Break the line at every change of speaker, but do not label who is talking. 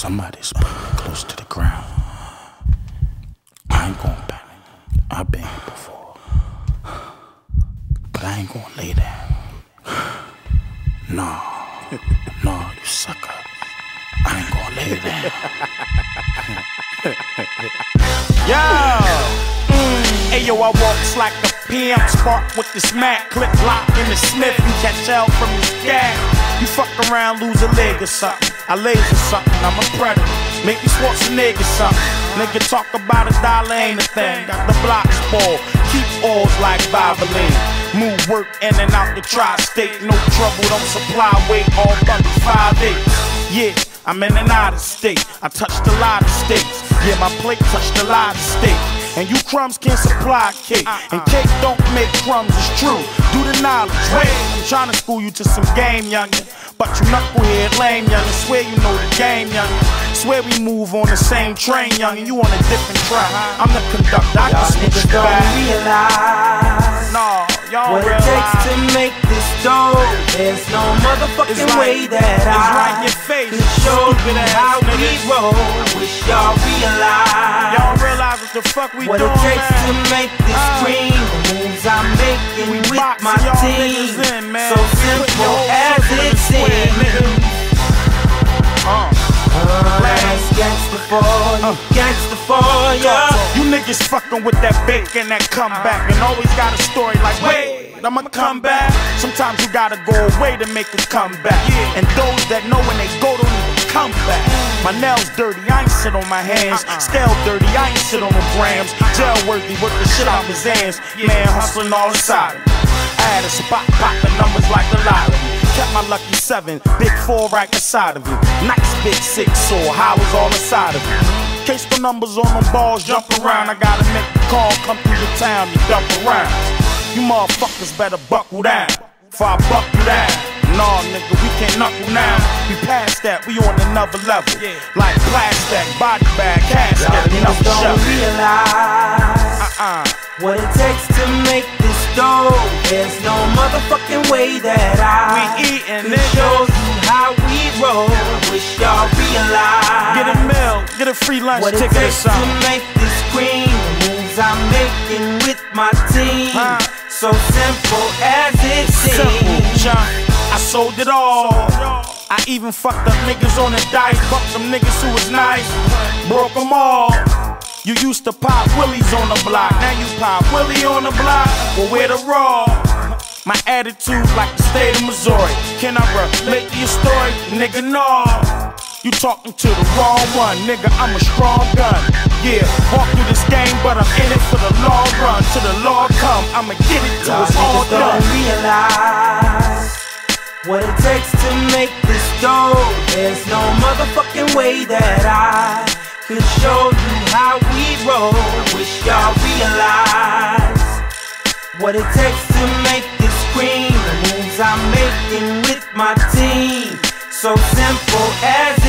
Somebody's put me close to the ground. I ain't gon' panic. I've been here before. But I ain't gon' lay down. No, you sucker. I ain't gon' lay down. Ayo, I walks like a PM spark with this Mac, clip lock in the Smith. You catch hell from the sky. You fuck around, lose a leg or something. I laser something, I'm a predator. Make me Schwarzenegger something. Nigga talk about $1 ain't a thing. Got the block spoiled, keep oils like Valvoline. Move work in and out the tri-state. No trouble, don't supply weight, all 5'8". Yeah, I'm in and out of state. I touched a lot of states. Yeah, my plate touched a lot of states. And you crumbs can't supply cake. And cake don't make crumbs, it's true. Do the knowledge, wait. I'm trying to school you to some game, youngin'. But you knucklehead lame, youngin'. Swear you know the game, youngin'. Swear we move on the same train, youngin'. You on a different track. I'm the conductor, I can switch it back.
Realize
y'all
what it takes to make this dough. There's no motherfucking way that I can show you how we roll. I wish y'all realize.
Y'all realize what the fuck we
what
doing,
it takes
man.
to make this cream. The moves I'm making with my team. So simple as it seems. That's gangsta for you, gangsta for ya.
You niggas fucking with that bacon, that comeback, and always got a story like, wait, I'ma come back. Sometimes you gotta go away to make a comeback. And those that know when they go don't even come back. My nails dirty, I ain't sit on my hands. Scale dirty, I ain't sit on no grams. Jail worthy, work the shit out his hands. Man hustling all inside of me. I had a spot, pop the numbers like the lottery. Kept my lucky 7, big 4 right beside of you. Nice big 6, so I was all inside of you. Case the numbers on them balls, jump around. I gotta make the call, come through the town, you dump around. You motherfuckers better buckle down, before I buck you down. Nah, nigga, we can't knuckle now. We past that, we on another level. Like plastic, body bag, casket,
y'all niggas don't realize what it takes to make this dough. There's no motherfucking way that I can show you how we roll. I wish y'all realize.
Get a meal, get a free lunch
what it
ticket or
takes
something.
to make this cream. The moves I'm making with my team. So simple as it seems.
I sold it all. I even fucked up niggas on the dice. Fucked some niggas who was nice. Broke them all. You used to pop willies on the block. Now you pop willie on the block. Well, where the raw? My attitude like the state of Missouri. Can I relate to your story? Nigga, no. You talking to the wrong one. Nigga, I'm a strong gun. Yeah, walk through this game, but I'm in it for the long run. Till the Lord come, I'ma get it till it's all done.
Don't realize what it takes to make this dough. There's no motherfucking way that I could show you how we roll. I wish y'all realize what it takes to make this cream. The moves I'm making with my team. So simple as